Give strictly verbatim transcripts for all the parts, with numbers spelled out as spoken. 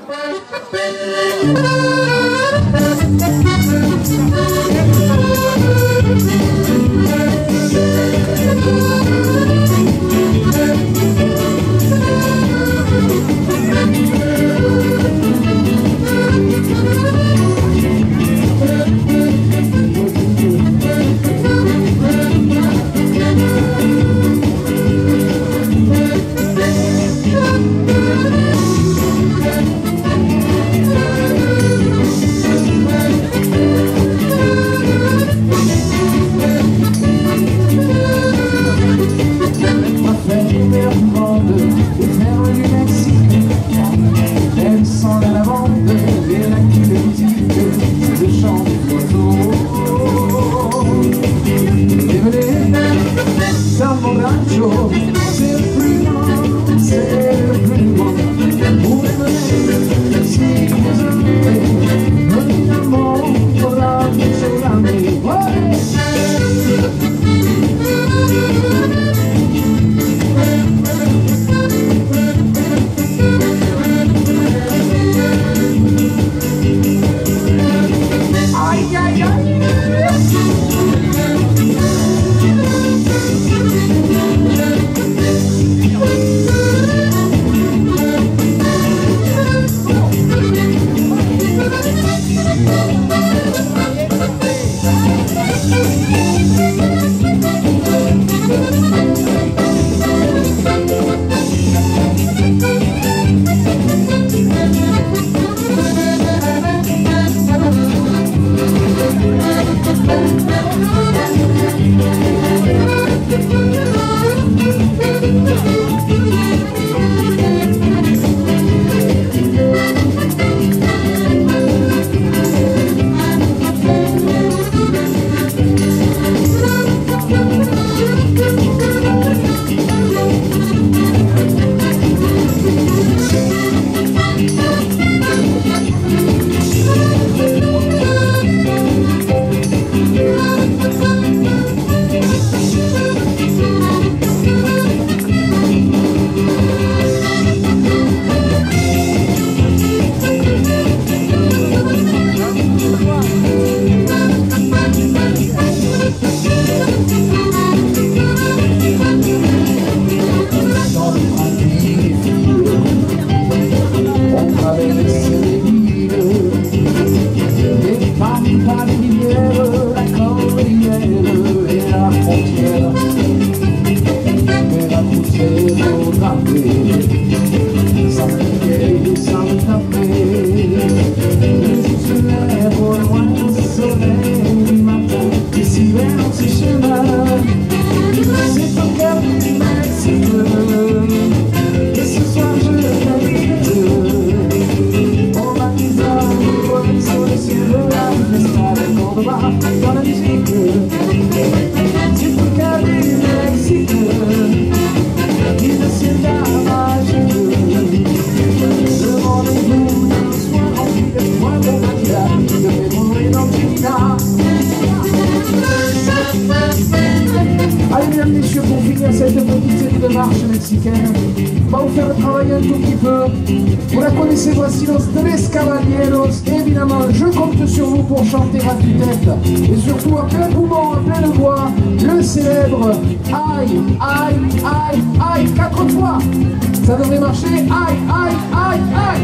Va vous faire travailler un tout petit peu. Vous la connaissez, voici Los Tres Caballeros. Évidemment, je compte sur vous pour chanter à tue-tête. Et surtout à plein poumon, à pleine voix, le célèbre aïe, aïe, aïe, aïe, quatre fois. Ça devrait marcher. Aïe, aïe, aïe, aïe.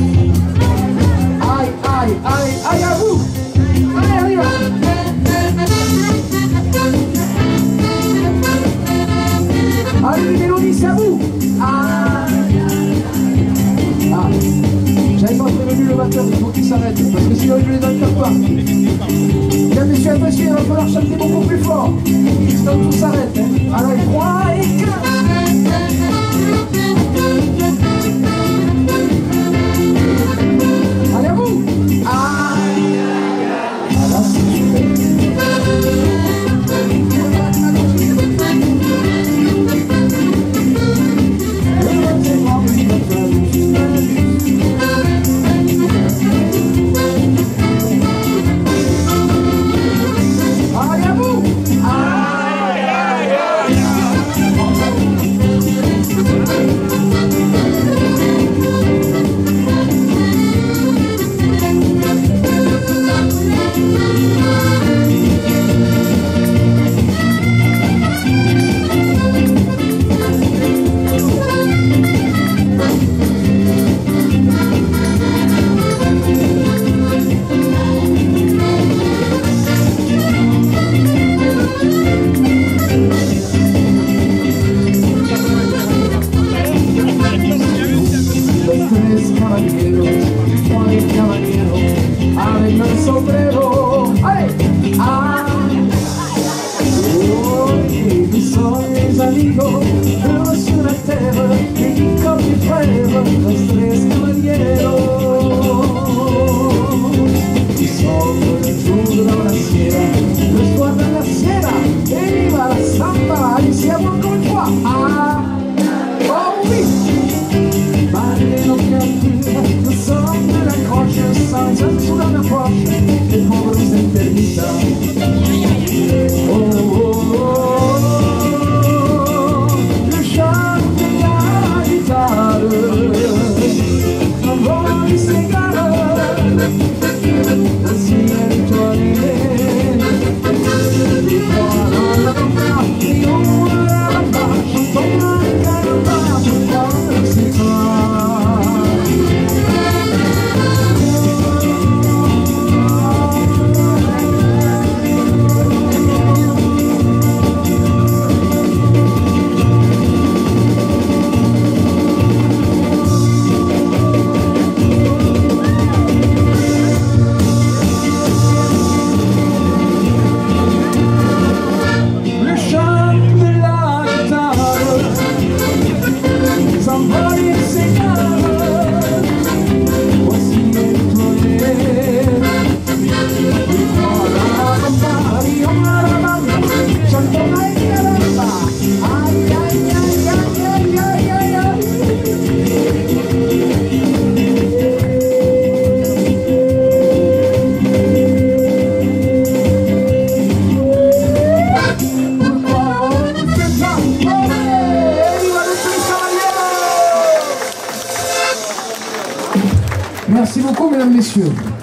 Aïe, aïe, aïe, aïe à vous. Allez, allez, allez. Allez, Mélodie, c'est à vous. Ah, ah. J'avais pas prévenu le batteur, il faut qu'il s'arrête, parce que sinon je les donne pas. Bien, messieurs, attention, il va falloir chanter beaucoup plus fort. Sinon tout s'arrête. Hein. Alors, trois et quatre. Allez, à vous. Ah, voilà, c'est super. caballeros, Juan el caballero, avec le sombrero. Allez, ah, oh, nous sommes les amigos, heureux sur la terre, unis comme des frères, los tres caballeros. Nous sommes le jour dans la sierra, le soir dans la sierra, et viva la samba, ici à moi encore une fois. Ah, oh oui, malgré nos créatures, nous sommes de la croche, sans un sous la main poche, les pauvres intermittents. Oh, oh, oh, oh, le chant de la guitare, l'envol du cigare, le ciel étoilé, les voix dans la campagne, et on la là-bas, chantons la caravane, pourquoi c'est toi. Merci beaucoup, mesdames, messieurs.